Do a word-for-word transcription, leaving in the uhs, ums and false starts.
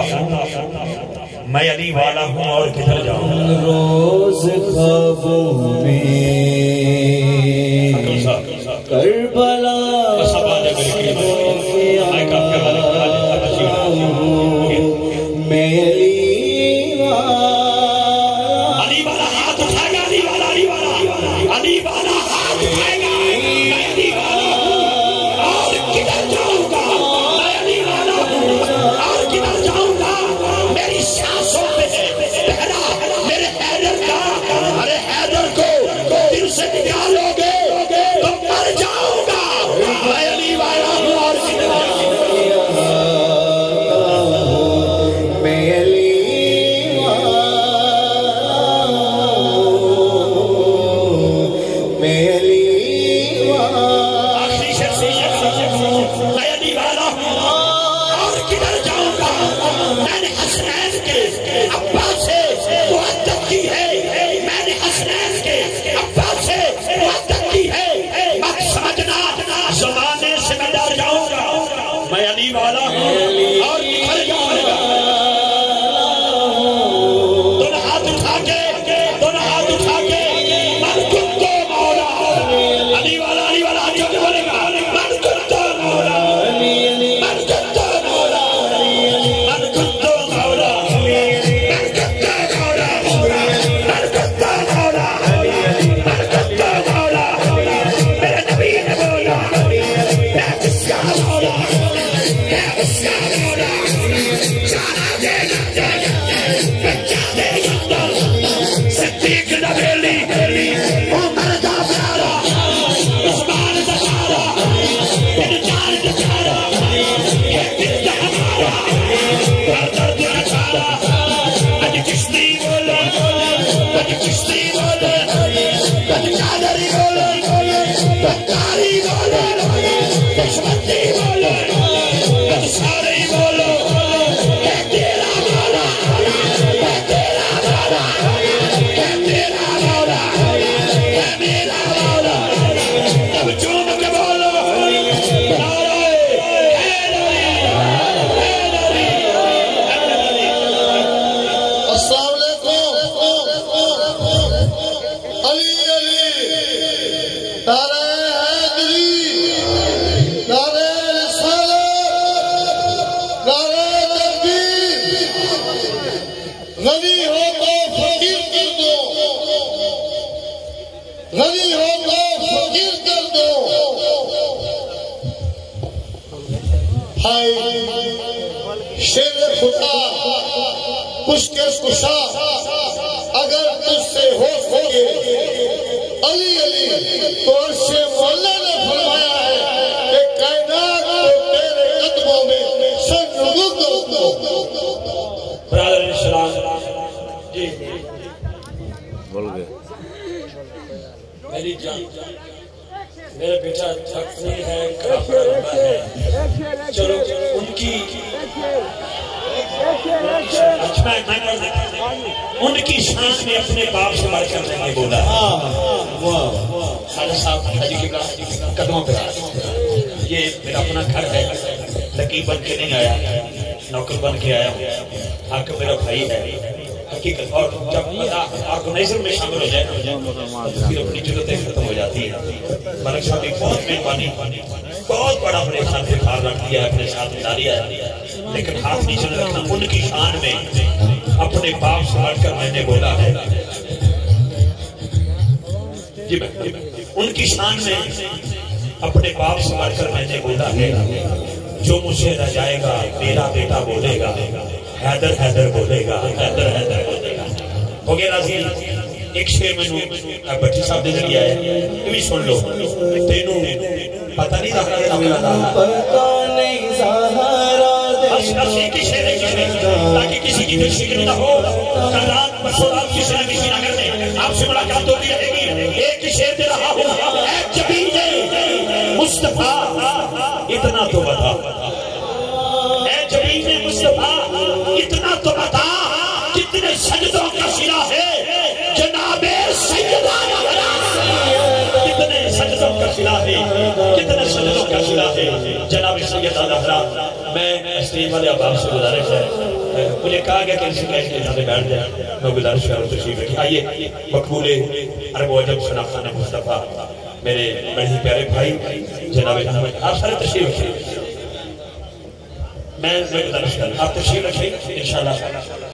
ہوں میں علی والا ہوں اور کدھر جاؤں روز خوابوں میں کربلا میں علی والا علی والا ہاتھ اٹھائے گا علی والا علی والا علی والا ہاتھ اٹھائے گا میں علی والا ہوں اور کدھر جاؤں گا میں علی والا ہوں اور کدھر جاؤں گا میری سانسوں پہ پہرا میرے حیدر کا ارے حیدر کو دل سے نکالو گے تو مر جاؤں گا میں علی والا ہوں اور کدھر جاؤں گا اگر تجھ سے ہو سکے علی علی تو عرش مولا نے فرمایا ہے کہ کائنات کو تیرے قدموں میں سر نگو دو برادر اسلام جی بول گئے میری جان میرا بیٹا تھکتی ہے کافر لمبا ہے چلو ان کی ان کی شان میں اپنے باپ سے بڑھ کر میں نے بولا خالد صاحب حاجی قبلہ قدموں پہ یہ میرا اپنا گھر ہے لقیب بن کے نہیں آیا نوکر بن کے آیا ہوں حاکم میرا بھائی ہے حقیقت اور جب آرگنائزر میں شامل ہو جائے پھر اپنی ضرورتیں ختم ہو جاتی ہیں ملک صاحب ایک بہت مہربانی بہت بڑا بڑے ساتھ سے کھار رکھ دیا اپنے ساتھ اتاریا ہے لیکن ہاتھ نیچے رکھنا ان کی شان میں اپنے باپ سے بڑھ کر میں نے بولا ہے جی میں ان کی شان میں اپنے باپ سے بڑھ کر میں نے بولا ہے جو مجھے رہ جائے گا میرا بیٹا بولے گا حیدر حیدر بولے گا حیدر حیدر بولے گا ہو گیا راضی ایک شیر میں نو بچی صاحب دے دیا ہے یہ بھی سن لو تینوں پتہ نہیں رہا ہے اپنا دانا پتہ نہیں سہارا بس بس ایک ہی شیر ایک شیر تاکہ کسی کی دل فکر نہ ہو کل رات پرسوں رات کسی نہ کسی نہ کرنے آپ سے ملاقات ہوتی رہے گی ایک ہی شیر دے رہا ہوں اے جبین مصطفیٰ اتنا تو بتا اے جبین مصطفیٰ اتنا تو بتا کتنے سجدوں کا صلہ ہے جناب سیدہ کتنے سجدوں کا صلہ ہے کتنے سجدوں کا صلہ ہے جناب سیدہ زہرا میں اسٹیج والے احباب سے گزارش ہے پہلے کہا گیا کہ اسے کہہ کے یہاں پہ بیٹھ جائے میں گزارش کر تشریف رکھیں آئیے مقبول عرب و عجم شناختان مصطفیٰ میرے بڑے پیارے بھائی جناب احمد آپ سارے تشریف رکھیں میں گزارش کر آپ تشریف رکھیں انشاءاللہ